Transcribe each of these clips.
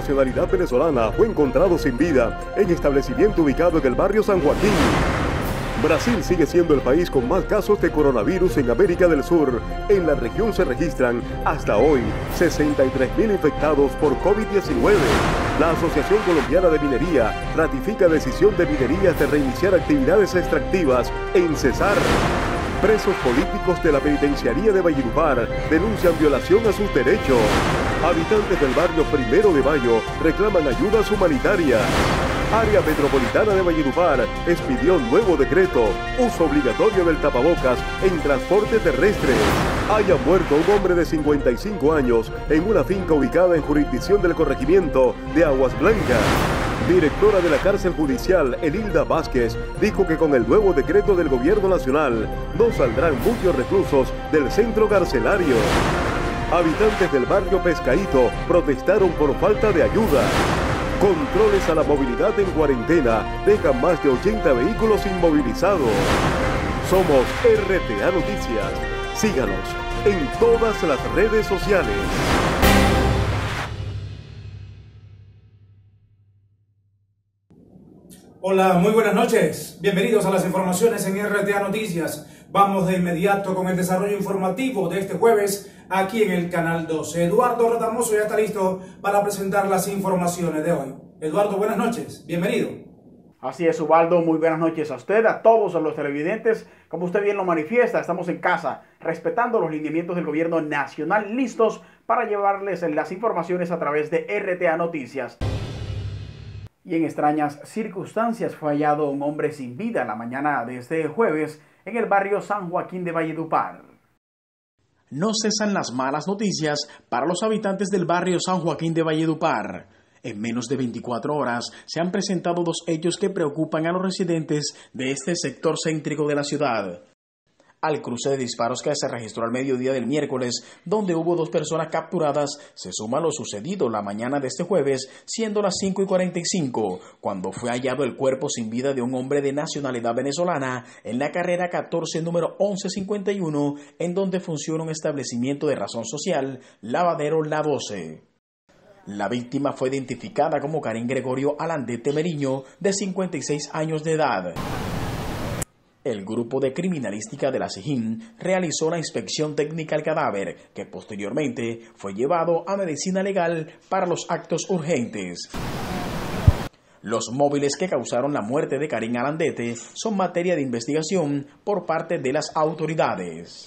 nacionalidad venezolana fue encontrado sin vida en establecimiento ubicado en el barrio San Joaquín. Brasil sigue siendo el país con más casos de coronavirus en América del Sur. En la región se registran, hasta hoy, 63.000 infectados por COVID-19. La Asociación Colombiana de Minería ratifica decisión de Minerías de reiniciar actividades extractivas en cesar. Presos políticos de la penitenciaría de Valledupar denuncian violación a sus derechos. Habitantes del barrio Primero de Mayo reclaman ayudas humanitarias. Área Metropolitana de Valledupar expidió nuevo decreto, uso obligatorio del tapabocas en transporte terrestre. Haya muerto un hombre de 55 años en una finca ubicada en jurisdicción del corregimiento de Aguas Blancas. Directora de la cárcel judicial, Enilda Vázquez, dijo que con el nuevo decreto del gobierno nacional no saldrán muchos reclusos del centro carcelario. Habitantes del barrio Pescadito protestaron por falta de ayuda. Controles a la movilidad en cuarentena dejan más de 80 vehículos inmovilizados. Somos RTA Noticias. Síganos en todas las redes sociales. Hola, muy buenas noches. Bienvenidos a las informaciones en RTA Noticias. Vamos de inmediato con el desarrollo informativo de este jueves aquí en el Canal 12. Eduardo Retamoso ya está listo para presentar las informaciones de hoy. Eduardo, buenas noches. Bienvenido. Así es, Ubaldo. Muy buenas noches a usted, a todos los televidentes. Como usted bien lo manifiesta, estamos en casa, respetando los lineamientos del gobierno nacional, listos para llevarles las informaciones a través de RTA Noticias. Y en extrañas circunstancias fue hallado un hombre sin vida la mañana de este jueves en el barrio San Joaquín de Valledupar. No cesan las malas noticias para los habitantes del barrio San Joaquín de Valledupar. En menos de 24 horas se han presentado dos hechos que preocupan a los residentes de este sector céntrico de la ciudad. Al cruce de disparos que se registró al mediodía del miércoles, donde hubo 2 personas capturadas, se suma lo sucedido la mañana de este jueves, siendo las 5:45, cuando fue hallado el cuerpo sin vida de un hombre de nacionalidad venezolana en la carrera 14, número 1151, en donde funciona un establecimiento de razón social, Lavadero La 12. La víctima fue identificada como Karim Gregorio Alandete Meriño, de 56 años de edad. El grupo de criminalística de la SIJIN realizó la inspección técnica al cadáver, que posteriormente fue llevado a medicina legal para los actos urgentes. Los móviles que causaron la muerte de Karim Alandete son materia de investigación por parte de las autoridades.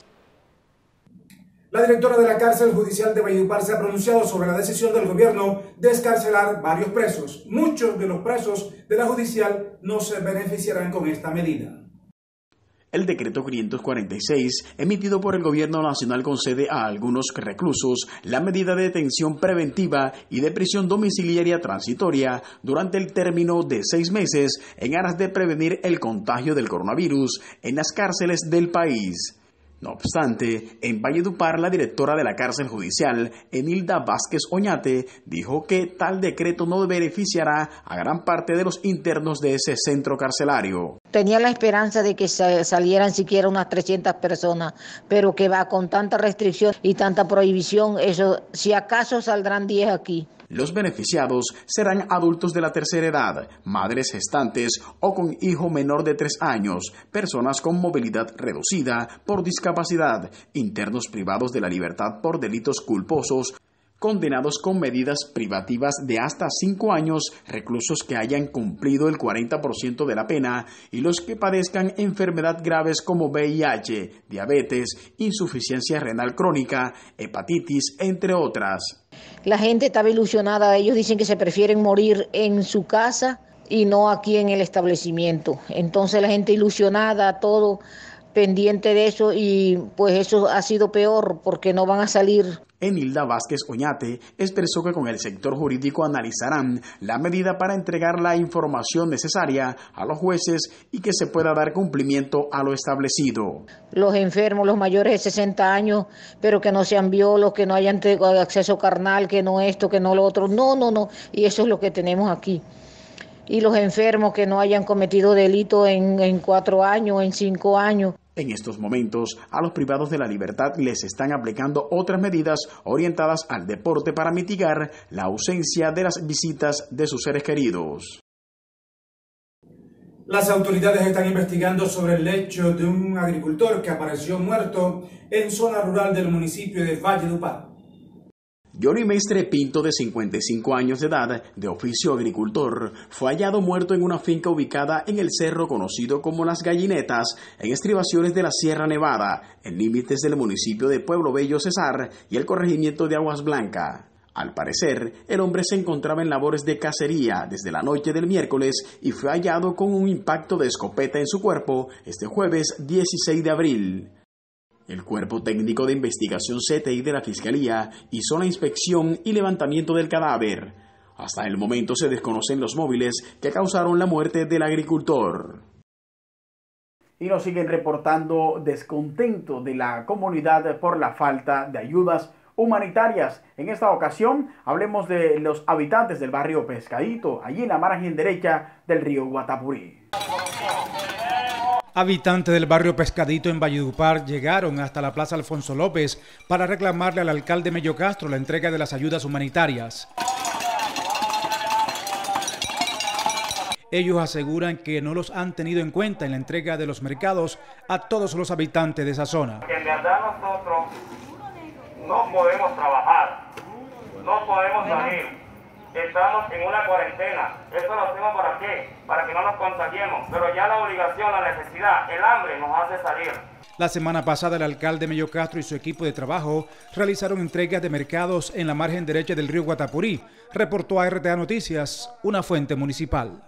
La directora de la cárcel judicial de Valledupar se ha pronunciado sobre la decisión del gobierno de excarcelar varios presos. Muchos de los presos de la judicial no se beneficiarán con esta medida. El decreto 546, emitido por el Gobierno Nacional, concede a algunos reclusos la medida de detención preventiva y de prisión domiciliaria transitoria durante el término de 6 meses en aras de prevenir el contagio del coronavirus en las cárceles del país. No obstante, en Valledupar, la directora de la cárcel judicial, Enilda Vázquez Oñate, dijo que tal decreto no beneficiará a gran parte de los internos de ese centro carcelario. Tenía la esperanza de que salieran siquiera unas 300 personas, pero que va con tanta restricción y tanta prohibición, eso, si acaso saldrán 10 aquí. Los beneficiados serán adultos de la tercera edad, madres gestantes o con hijo menor de 3 años, personas con movilidad reducida por discapacidad, internos privados de la libertad por delitos culposos, condenados con medidas privativas de hasta 5 años, reclusos que hayan cumplido el 40% de la pena y los que padezcan enfermedad graves como VIH, diabetes, insuficiencia renal crónica, hepatitis, entre otras. La gente estaba ilusionada, ellos dicen que se prefieren morir en su casa y no aquí en el establecimiento. Entonces la gente ilusionada, todo pendiente de eso, y pues eso ha sido peor porque no van a salir. Enilda Vázquez Oñate expresó que con el sector jurídico analizarán la medida para entregar la información necesaria a los jueces y que se pueda dar cumplimiento a lo establecido. Los enfermos, los mayores de 60 años, pero que no sean violos, que no hayan acceso carnal, que no esto, que no lo otro, no, y eso es lo que tenemos aquí. Y los enfermos que no hayan cometido delito en 4 años, en 5 años. En estos momentos, a los privados de la libertad les están aplicando otras medidas orientadas al deporte para mitigar la ausencia de las visitas de sus seres queridos. Las autoridades están investigando sobre el hecho de un agricultor que apareció muerto en zona rural del municipio de Valledupar. Johnny Mestre Pinto, de 55 años de edad, de oficio agricultor, fue hallado muerto en una finca ubicada en el cerro conocido como Las Gallinetas, en estribaciones de la Sierra Nevada, en límites del municipio de Pueblo Bello Cesar y el corregimiento de Aguas Blancas. Al parecer, el hombre se encontraba en labores de cacería desde la noche del miércoles y fue hallado con un impacto de escopeta en su cuerpo este jueves 16 de abril. El Cuerpo Técnico de Investigación CTI de la Fiscalía hizo la inspección y levantamiento del cadáver. Hasta el momento se desconocen los móviles que causaron la muerte del agricultor. Y nos siguen reportando descontento de la comunidad por la falta de ayudas humanitarias. En esta ocasión hablemos de los habitantes del barrio Pescadito, allí en la margen derecha del río Guatapurí. Habitantes del barrio Pescadito en Valledupar llegaron hasta la Plaza Alfonso López para reclamarle al alcalde Mello Castro la entrega de las ayudas humanitarias. Ellos aseguran que no los han tenido en cuenta en la entrega de los mercados a todos los habitantes de esa zona. En verdad nosotros no podemos trabajar, no podemos salir. Estamos en una cuarentena. Esto lo hacemos ¿para qué? Para que no nos contagiemos. Pero ya la obligación, la necesidad, el hambre nos hace salir. La semana pasada el alcalde Mello Castro y su equipo de trabajo realizaron entregas de mercados en la margen derecha del río Guatapurí, reportó a RTA Noticias una fuente municipal.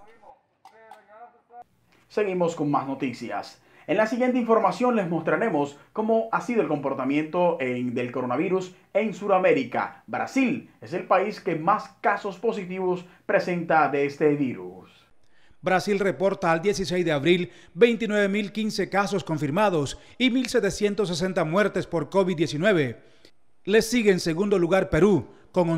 Seguimos con más noticias. En la siguiente información les mostraremos cómo ha sido el comportamiento del coronavirus en Sudamérica. Brasil es el país que más casos positivos presenta de este virus. Brasil reporta al 16 de abril 29.015 casos confirmados y 1.760 muertes por COVID-19. Le sigue en segundo lugar Perú, con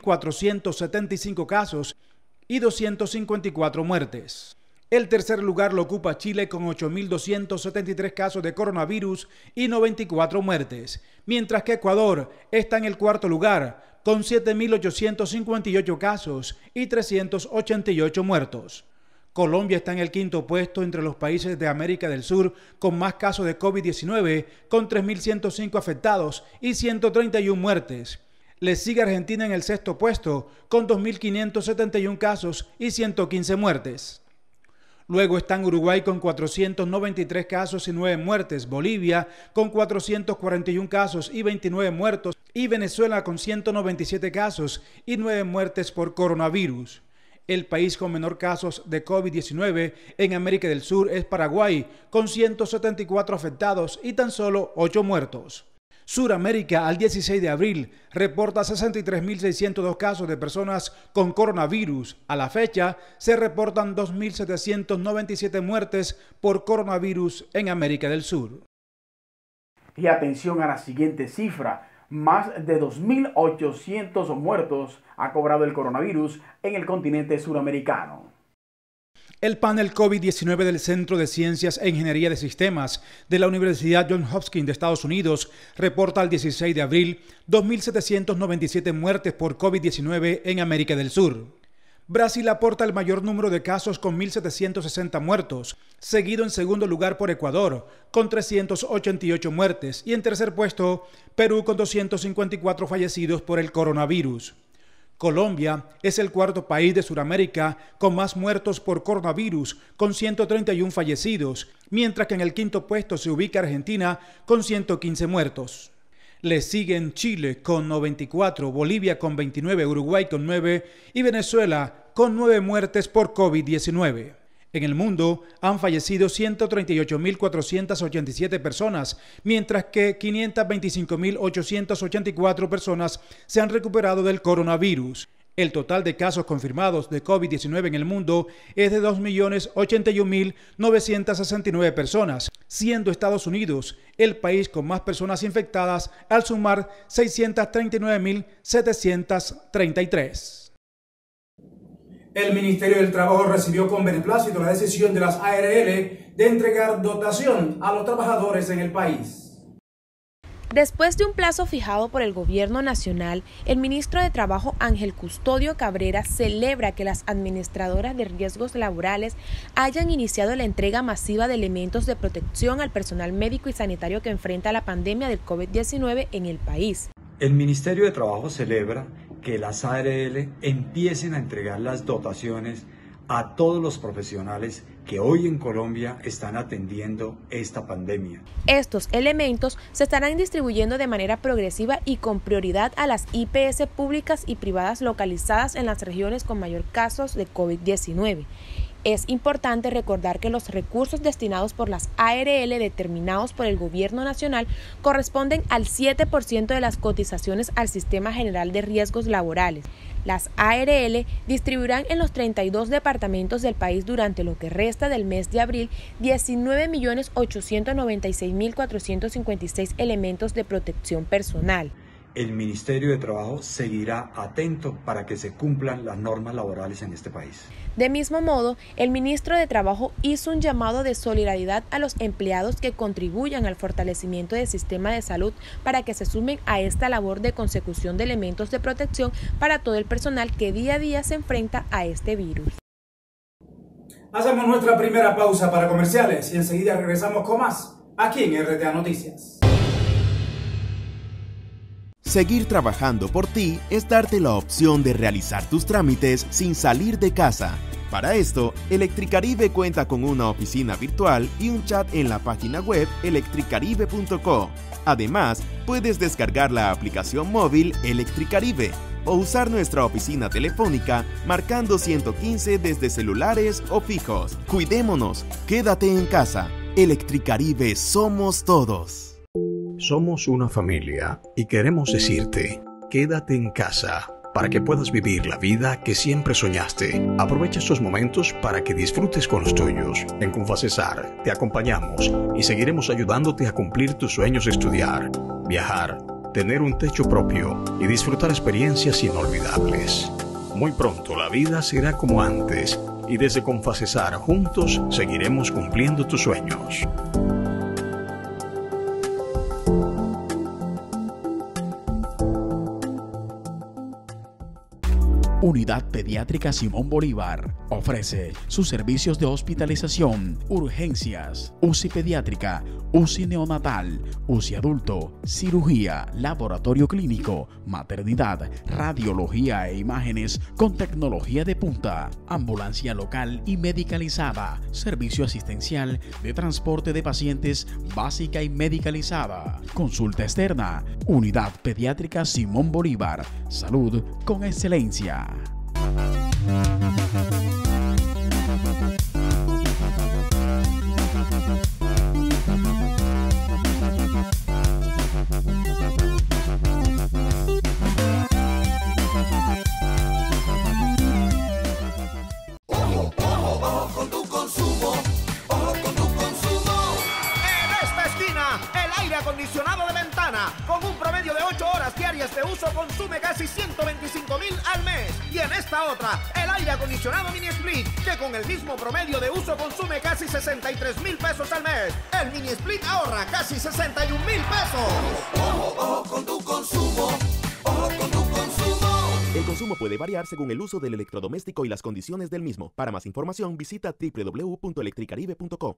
11.475 casos y 254 muertes. El tercer lugar lo ocupa Chile con 8.273 casos de coronavirus y 94 muertes, mientras que Ecuador está en el cuarto lugar con 7.858 casos y 388 muertos. Colombia está en el quinto puesto entre los países de América del Sur con más casos de COVID-19, con 3.105 afectados y 131 muertes. Le sigue Argentina en el sexto puesto con 2.571 casos y 115 muertes. Luego están Uruguay con 493 casos y 9 muertes, Bolivia con 441 casos y 29 muertos y Venezuela con 197 casos y 9 muertes por coronavirus. El país con menor casos de COVID-19 en América del Sur es Paraguay, con 174 afectados y tan solo 8 muertos. Suramérica, al 16 de abril, reporta 63.602 casos de personas con coronavirus. A la fecha, se reportan 2.797 muertes por coronavirus en América del Sur. Y atención a la siguiente cifra. Más de 2.800 muertos ha cobrado el coronavirus en el continente suramericano. El panel COVID-19 del Centro de Ciencias e Ingeniería de Sistemas de la Universidad Johns Hopkins de Estados Unidos reporta al 16 de abril 2.797 muertes por COVID-19 en América del Sur. Brasil aporta el mayor número de casos con 1.760 muertos, seguido en segundo lugar por Ecuador, con 388 muertes, y en tercer puesto, Perú con 254 fallecidos por el coronavirus. Colombia es el cuarto país de Sudamérica con más muertos por coronavirus, con 131 fallecidos, mientras que en el quinto puesto se ubica Argentina con 115 muertos. Le siguen Chile con 94, Bolivia con 29, Uruguay con 9 y Venezuela con 9 muertes por COVID-19. En el mundo han fallecido 138.487 personas, mientras que 525.884 personas se han recuperado del coronavirus. El total de casos confirmados de COVID-19 en el mundo es de 2.081.969 personas, siendo Estados Unidos el país con más personas infectadas al sumar 639.733. El Ministerio del Trabajo recibió con beneplácito la decisión de las ARL de entregar dotación a los trabajadores en el país. Después de un plazo fijado por el Gobierno Nacional, el ministro de Trabajo Ángel Custodio Cabrera celebra que las administradoras de riesgos laborales hayan iniciado la entrega masiva de elementos de protección al personal médico y sanitario que enfrenta la pandemia del COVID-19 en el país. El Ministerio de Trabajo celebra que las ARL empiecen a entregar las dotaciones a todos los profesionales que hoy en Colombia están atendiendo esta pandemia. Estos elementos se estarán distribuyendo de manera progresiva y con prioridad a las IPS públicas y privadas localizadas en las regiones con mayor casos de COVID-19. Es importante recordar que los recursos destinados por las ARL determinados por el Gobierno Nacional corresponden al 7% de las cotizaciones al Sistema General de Riesgos Laborales. Las ARL distribuirán en los 32 departamentos del país durante lo que resta del mes de abril 19.896.456 elementos de protección personal. El Ministerio de Trabajo seguirá atento para que se cumplan las normas laborales en este país. De mismo modo, el ministro de Trabajo hizo un llamado de solidaridad a los empleados que contribuyan al fortalecimiento del sistema de salud para que se sumen a esta labor de consecución de elementos de protección para todo el personal que día a día se enfrenta a este virus. Hacemos nuestra primera pausa para comerciales y enseguida regresamos con más aquí en RTA Noticias. Seguir trabajando por ti es darte la opción de realizar tus trámites sin salir de casa. Para esto, Electricaribe cuenta con una oficina virtual y un chat en la página web electricaribe.co. Además, puedes descargar la aplicación móvil Electricaribe o usar nuestra oficina telefónica marcando 115 desde celulares o fijos. Cuidémonos, quédate en casa. Electricaribe somos todos. Somos una familia y queremos decirte, quédate en casa para que puedas vivir la vida que siempre soñaste. Aprovecha estos momentos para que disfrutes con los tuyos. En Confacesar te acompañamos y seguiremos ayudándote a cumplir tus sueños de estudiar, viajar, tener un techo propio y disfrutar experiencias inolvidables. Muy pronto la vida será como antes y desde Confacesar juntos seguiremos cumpliendo tus sueños. Unidad Pediátrica Simón Bolívar ofrece sus servicios de hospitalización, urgencias, UCI pediátrica, UCI neonatal, UCI adulto, cirugía, laboratorio clínico, maternidad, radiología e imágenes con tecnología de punta, ambulancia local y medicalizada, servicio asistencial de transporte de pacientes básica y medicalizada, consulta externa. Unidad Pediátrica Simón Bolívar, salud con excelencia. Acondicionado de Ventana, con un promedio de 8 horas diarias de uso, consume casi 125,000 al mes. Y en esta otra, el aire acondicionado Mini Split, que con el mismo promedio de uso consume casi 63,000 pesos al mes. El Mini Split ahorra casi 61,000 pesos. Ojo, ojo con tu consumo, ojo con tu consumo. El consumo puede variar según el uso del electrodoméstico y las condiciones del mismo. Para más información, visita www.electricaribe.co.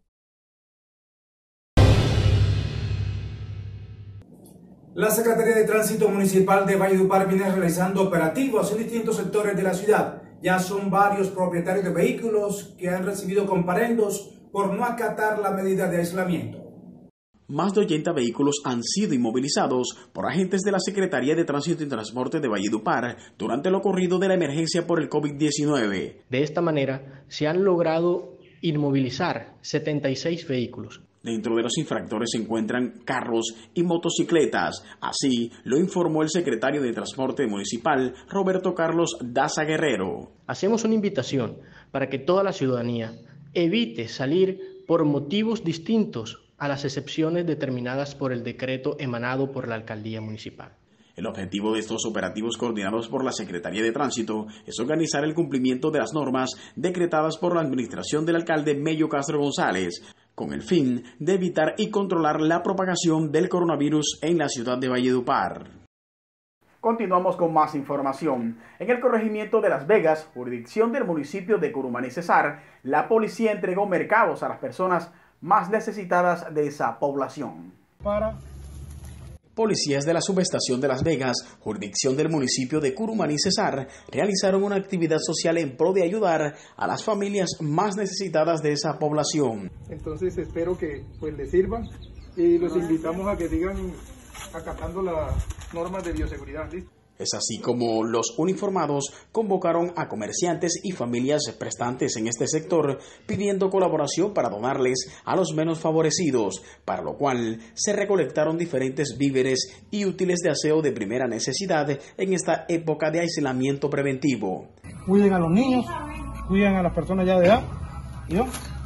La Secretaría de Tránsito Municipal de Valledupar viene realizando operativos en distintos sectores de la ciudad. Ya son varios propietarios de vehículos que han recibido comparendos por no acatar la medida de aislamiento. Más de 80 vehículos han sido inmovilizados por agentes de la Secretaría de Tránsito y Transporte de Valledupar durante lo ocurrido de la emergencia por el COVID-19. De esta manera, se han logrado inmovilizar 76 vehículos. Dentro de los infractores se encuentran carros y motocicletas. Así lo informó el secretario de Transporte Municipal, Roberto Carlos Daza Guerrero. Hacemos una invitación para que toda la ciudadanía evite salir por motivos distintos a las excepciones determinadas por el decreto emanado por la Alcaldía Municipal. El objetivo de estos operativos coordinados por la Secretaría de Tránsito es organizar el cumplimiento de las normas decretadas por la administración del alcalde Mello Castro González, con el fin de evitar y controlar la propagación del coronavirus en la ciudad de Valledupar. Continuamos con más información. En el corregimiento de Las Vegas, jurisdicción del municipio de Curumaní Cesar, la policía entregó mercados a las personas más necesitadas de esa población. Policías de la subestación de Las Vegas, jurisdicción del municipio de Curumaní Cesar, realizaron una actividad social en pro de ayudar a las familias más necesitadas de esa población. Entonces espero que les sirvan y los invitamos a que sigan acatando las normas de bioseguridad. ¿Listo? Es así como los uniformados convocaron a comerciantes y familias prestantes en este sector pidiendo colaboración para donarles a los menos favorecidos, para lo cual se recolectaron diferentes víveres y útiles de aseo de primera necesidad en esta época de aislamiento preventivo. Cuiden a los niños, cuiden a las personas ya de edad. ¿No?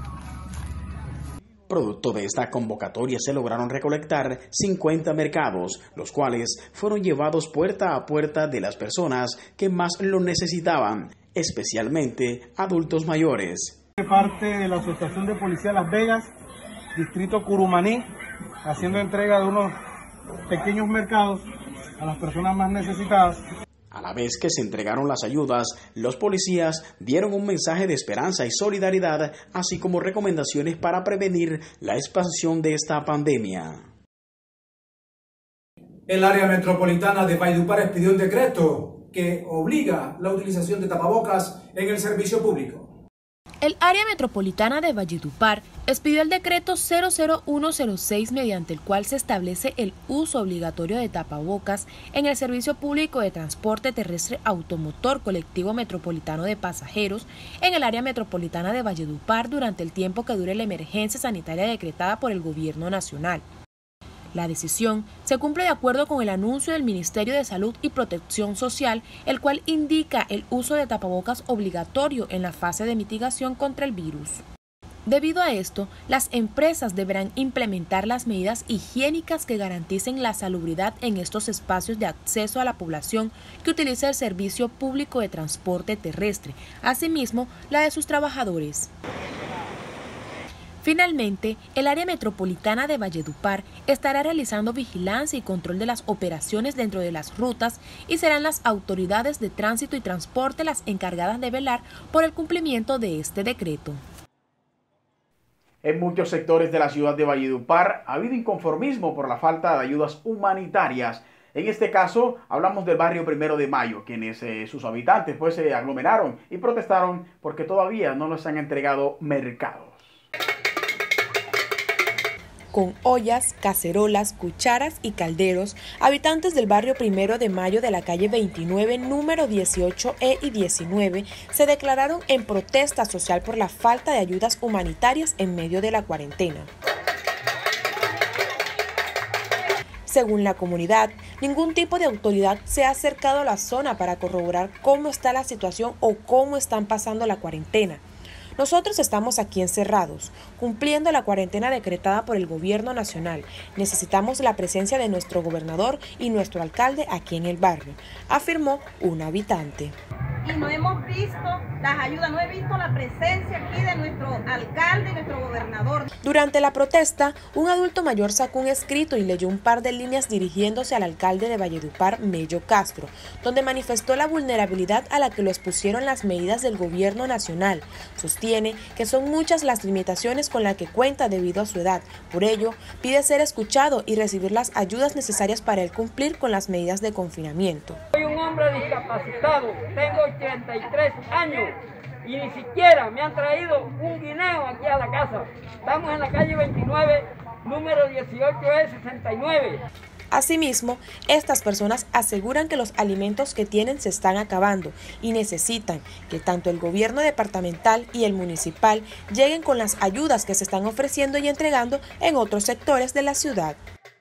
Producto de esta convocatoria se lograron recolectar 50 mercados, los cuales fueron llevados puerta a puerta de las personas que más lo necesitaban, especialmente adultos mayores. De parte de la Asociación de Policía Las Vegas, Distrito Curumaní, haciendo entrega de unos pequeños mercados a las personas más necesitadas. A la vez que se entregaron las ayudas, los policías dieron un mensaje de esperanza y solidaridad, así como recomendaciones para prevenir la expansión de esta pandemia. El área metropolitana de Valledupar expidió un decreto que obliga la utilización de tapabocas en el servicio público. El área metropolitana de Valledupar expidió el decreto 00106 mediante el cual se establece el uso obligatorio de tapabocas en el servicio público de transporte terrestre automotor colectivo metropolitano de pasajeros en el área metropolitana de Valledupar durante el tiempo que dure la emergencia sanitaria decretada por el Gobierno Nacional. La decisión se cumple de acuerdo con el anuncio del Ministerio de Salud y Protección Social, el cual indica el uso de tapabocas obligatorio en la fase de mitigación contra el virus. Debido a esto, las empresas deberán implementar las medidas higiénicas que garanticen la salubridad en estos espacios de acceso a la población que utiliza el servicio público de transporte terrestre, asimismo la de sus trabajadores. Finalmente, el área metropolitana de Valledupar estará realizando vigilancia y control de las operaciones dentro de las rutas y serán las autoridades de tránsito y transporte las encargadas de velar por el cumplimiento de este decreto. En muchos sectores de la ciudad de Valledupar ha habido inconformismo por la falta de ayudas humanitarias. En este caso, hablamos del barrio 1 de Mayo, quienes sus habitantes se aglomeraron y protestaron porque todavía no les han entregado mercados. Con ollas, cacerolas, cucharas y calderos, habitantes del barrio 1 de Mayo de la calle 29, número 18E y 19, se declararon en protesta social por la falta de ayudas humanitarias en medio de la cuarentena. Según la comunidad, ningún tipo de autoridad se ha acercado a la zona para corroborar cómo está la situación o cómo están pasando la cuarentena. Nosotros estamos aquí encerrados, cumpliendo la cuarentena decretada por el Gobierno Nacional. Necesitamos la presencia de nuestro gobernador y nuestro alcalde aquí en el barrio, afirmó un habitante. Y no hemos visto las ayudas, no he visto la presencia aquí de nuestro alcalde y nuestro gobernador. Durante la protesta, un adulto mayor sacó un escrito y leyó un par de líneas dirigiéndose al alcalde de Valledupar, Mello Castro, donde manifestó la vulnerabilidad a la que lo expusieron las medidas del Gobierno Nacional. Sostiene que son muchas las limitaciones con las que cuenta debido a su edad. Por ello, pide ser escuchado y recibir las ayudas necesarias para él cumplir con las medidas de confinamiento. Soy un hombre discapacitado, tengo 83 años y ni siquiera me han traído un guineo aquí a la casa. Estamos en la calle 29, número 18E69. Asimismo, estas personas aseguran que los alimentos que tienen se están acabando y necesitan que tanto el gobierno departamental y el municipal lleguen con las ayudas que se están ofreciendo y entregando en otros sectores de la ciudad.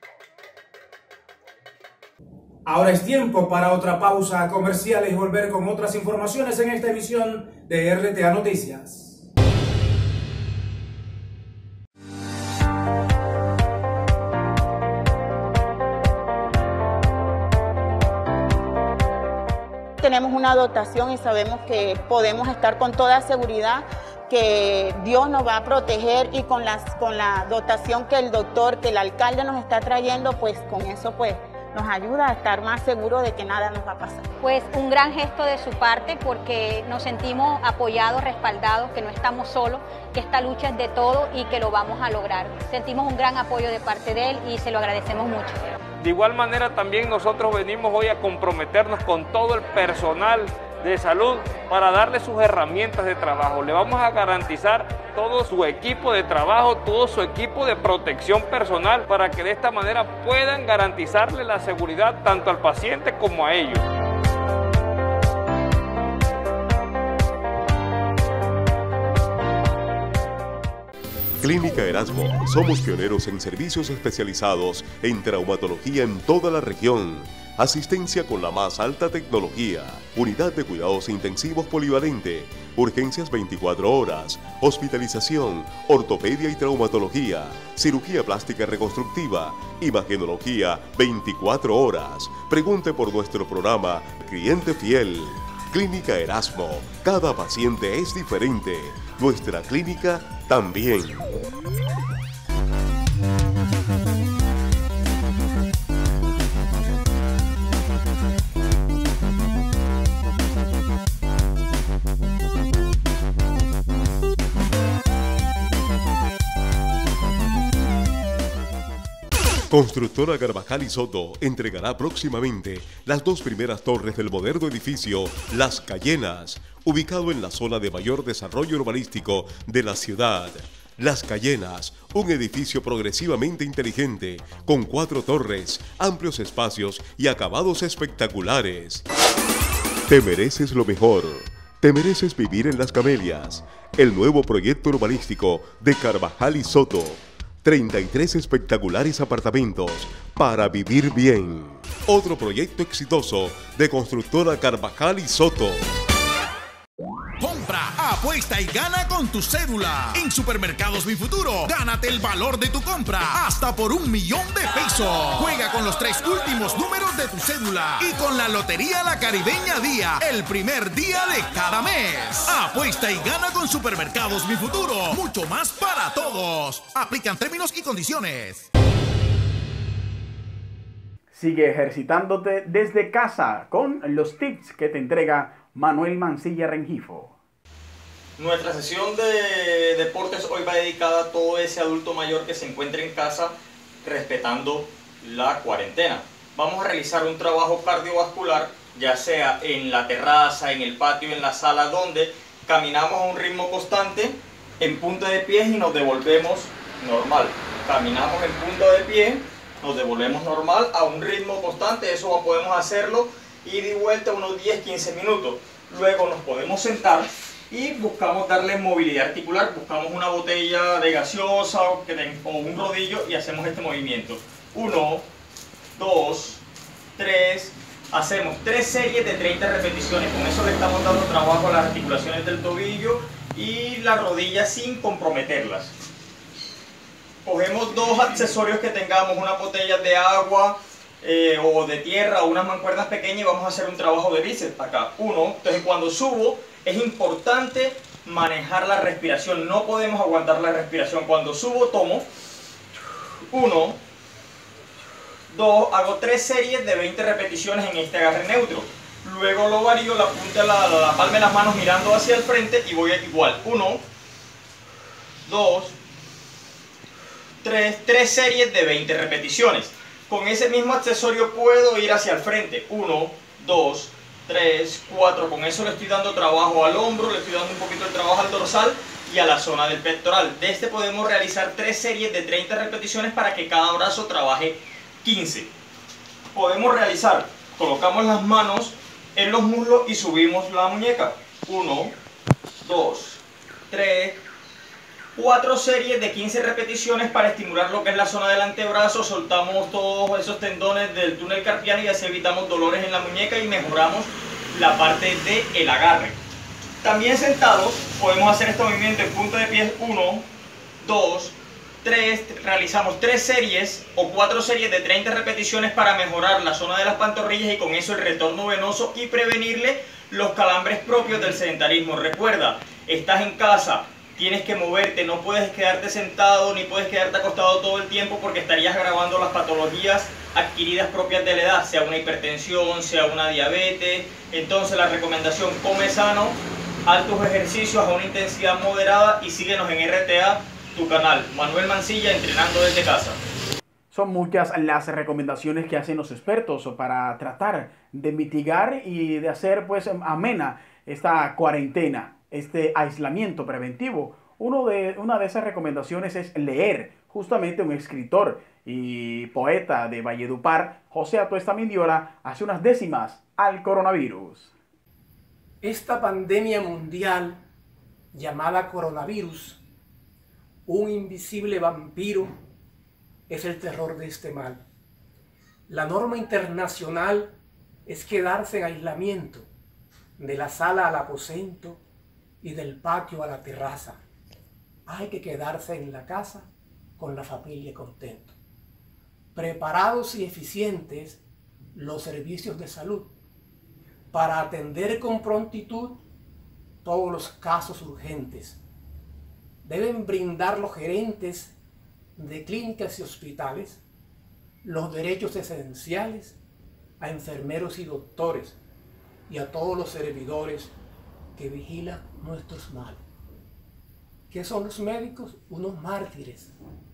Ahora es tiempo para otra pausa comercial y volver con otras informaciones en esta emisión de RTA Noticias. tenemos una dotación y sabemos que podemos estar con toda seguridad que Dios nos va a proteger, y con la dotación que el doctor, que el alcalde nos está trayendo, pues con eso pues nos ayuda a estar más seguros de que nada nos va a pasar. Pues un gran gesto de su parte, porque nos sentimos apoyados, respaldados, que no estamos solos, que esta lucha es de todos y que lo vamos a lograr. Sentimos un gran apoyo de parte de él y se lo agradecemos mucho. De igual manera también nosotros venimos hoy a comprometernos con todo el personal de salud para darle sus herramientas de trabajo. Le vamos a garantizar todo su equipo de trabajo, todo su equipo de protección personal, para que de esta manera puedan garantizarle la seguridad tanto al paciente como a ellos. Clínica Erasmo. Somos pioneros en servicios especializados en traumatología en toda la región. Asistencia con la más alta tecnología. Unidad de cuidados intensivos polivalente. Urgencias 24 horas. Hospitalización. Ortopedia y traumatología. Cirugía plástica reconstructiva. Imagenología 24 horas. Pregunte por nuestro programa Cliente Fiel. Clínica Erasmo. Cada paciente es diferente. Nuestra clínica también. Constructora Carvajal y Soto entregará próximamente las 2 primeras torres del moderno edificio Las Cayenas, ubicado en la zona de mayor desarrollo urbanístico de la ciudad. Las Cayenas, un edificio progresivamente inteligente, con 4 torres, amplios espacios y acabados espectaculares. Te mereces lo mejor. Te mereces vivir en Las Camelias, el nuevo proyecto urbanístico de Carvajal y Soto. 33 espectaculares apartamentos para vivir bien. Otro proyecto exitoso de Constructora Carvajal y Soto. Compra, apuesta y gana con tu cédula. En Supermercados Mi Futuro, gánate el valor de tu compra hasta por 1 millón de pesos. Juega con los 3 últimos números de tu cédula y con la Lotería La Caribeña Día, el primer día de cada mes. Apuesta y gana con Supermercados Mi Futuro. Mucho más para todos. Aplican términos y condiciones. Sigue ejercitándote desde casa con los tips que te entrega Manuel Mancilla Rengifo. Nuestra sesión de deportes hoy va dedicada a todo ese adulto mayor que se encuentra en casa respetando la cuarentena. Vamos a realizar un trabajo cardiovascular, ya sea en la terraza, en el patio, en la sala, donde caminamos a un ritmo constante en punta de pies y nos devolvemos normal. Caminamos en punta de pie, nos devolvemos normal a un ritmo constante. Eso podemos hacerlo ida y vuelta unos 10-15 minutos. Luego nos podemos sentar y buscamos darle movilidad articular. Buscamos una botella de gaseosa o un rodillo y hacemos este movimiento. 1, 2, 3. Hacemos 3 series de 30 repeticiones. Con eso le estamos dando trabajo a las articulaciones del tobillo y la rodilla sin comprometerlas. Cogemos 2 accesorios que tengamos, una botella de agua o de tierra o unas mancuernas pequeñas, y vamos a hacer un trabajo de bíceps acá. 1, entonces cuando subo es importante manejar la respiración, no podemos aguantar la respiración. Cuando subo tomo 1, 2, hago 3 series de 20 repeticiones en este agarre neutro. Luego lo varío, la punta de la palma de las manos mirando hacia el frente y voy igual. 1, 2, 3 series de 20 repeticiones. Con ese mismo accesorio puedo ir hacia el frente. 1, 2, 3, 4. Con eso le estoy dando trabajo al hombro, le estoy dando un poquito de trabajo al dorsal y a la zona del pectoral. De este podemos realizar 3 series de 30 repeticiones para que cada brazo trabaje 15. Podemos realizar, colocamos las manos en los muslos y subimos la muñeca. 1, 2, 3, 4 series de 15 repeticiones para estimular lo que es la zona del antebrazo. Soltamos todos esos tendones del túnel carpiano y así evitamos dolores en la muñeca y mejoramos la parte del agarre. También sentados podemos hacer este movimiento en punta de pies. 1, 2, realizamos 3 series o 4 series de 30 repeticiones para mejorar la zona de las pantorrillas y con eso el retorno venoso y prevenirle los calambres propios del sedentarismo. Recuerda, estás en casa, tienes que moverte, no puedes quedarte sentado ni puedes quedarte acostado todo el tiempo porque estarías agravando las patologías adquiridas propias de la edad, sea una hipertensión, sea una diabetes. Entonces la recomendación: come sano, haz tus ejercicios a una intensidad moderada y síguenos en RTA, tu canal. Manuel Mancilla, entrenando desde casa. Son muchas las recomendaciones que hacen los expertos para tratar de mitigar y de hacer pues amena esta cuarentena, este aislamiento preventivo. Una de esas recomendaciones es leer. Justamente un escritor y poeta de Valledupar, José Atuesta Mindiola, hace unas décimas al coronavirus. Esta pandemia mundial llamada coronavirus, un invisible vampiro, es el terror de este mal. La norma internacional es quedarse en aislamiento, de la sala al aposento y del patio a la terraza. Hay que quedarse en la casa con la familia contento. Preparados y eficientes los servicios de salud para atender con prontitud todos los casos urgentes. Deben brindar los gerentes de clínicas y hospitales los derechos esenciales a enfermeros y doctores y a todos los servidores que vigilan nuestros males. ¿Qué son los médicos? Unos mártires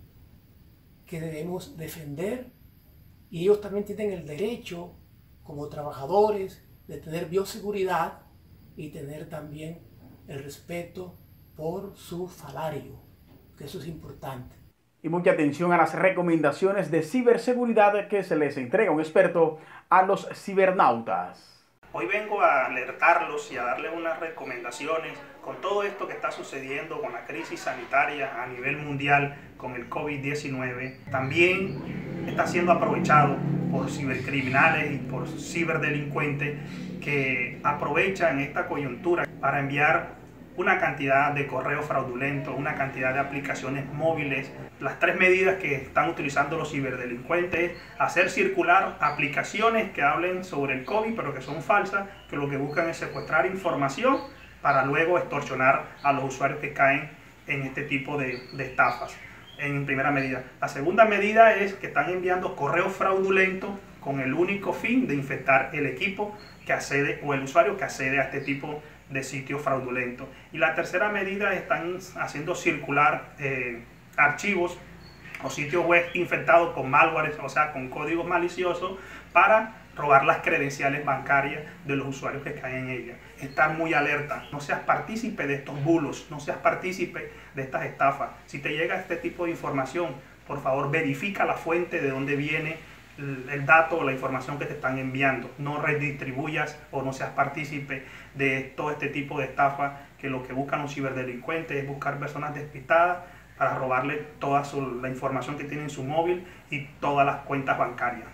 que debemos defender, y ellos también tienen el derecho como trabajadores de tener bioseguridad y tener también el respeto por su salario, que eso es importante. Y mucha atención a las recomendaciones de ciberseguridad que se les entrega un experto a los cibernautas. Hoy vengo a alertarlos y a darles unas recomendaciones con todo esto que está sucediendo con la crisis sanitaria a nivel mundial con el COVID-19. También está siendo aprovechado por cibercriminales y por ciberdelincuentes que aprovechan esta coyuntura para enviar una cantidad de correos fraudulentos, una cantidad de aplicaciones móviles. Las 3 medidas que están utilizando los ciberdelincuentes: hacer circular aplicaciones que hablen sobre el COVID pero que son falsas, que lo que buscan es secuestrar información para luego extorsionar a los usuarios que caen en este tipo de estafas. En primera medida. La segunda medida es que están enviando correos fraudulentos con el único fin de infectar el equipo que accede o el usuario que accede a este tipo de sitios fraudulentos. Y la tercera medida, están haciendo circular archivos o sitios web infectados con malware, o sea, con códigos maliciosos, para robar las credenciales bancarias de los usuarios que caen en ellas. Estar muy alerta, no seas partícipe de estos bulos, no seas partícipe de estas estafas. Si te llega este tipo de información, por favor verifica la fuente de dónde viene el dato o la información que te están enviando. No redistribuyas o no seas partícipe de todo este tipo de estafas, que lo que buscan los ciberdelincuentes es buscar personas despistadas para robarle toda la información que tiene en su móvil y todas las cuentas bancarias.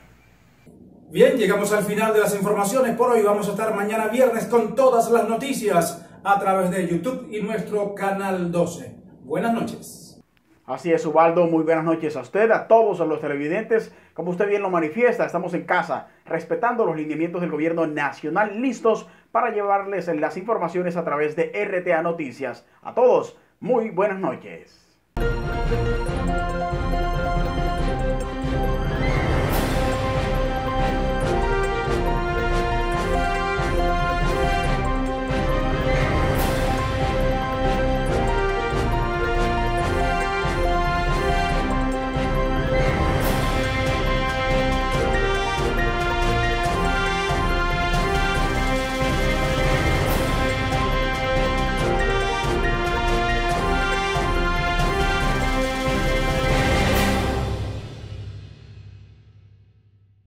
Bien, llegamos al final de las informaciones por hoy. Vamos a estar mañana viernes con todas las noticias a través de YouTube y nuestro canal 12. Buenas noches. Así es, Ubaldo, muy buenas noches a usted, a todos los televidentes. Como usted bien lo manifiesta, estamos en casa, respetando los lineamientos del gobierno nacional, listos para llevarles las informaciones a través de RTA Noticias. A todos, muy buenas noches.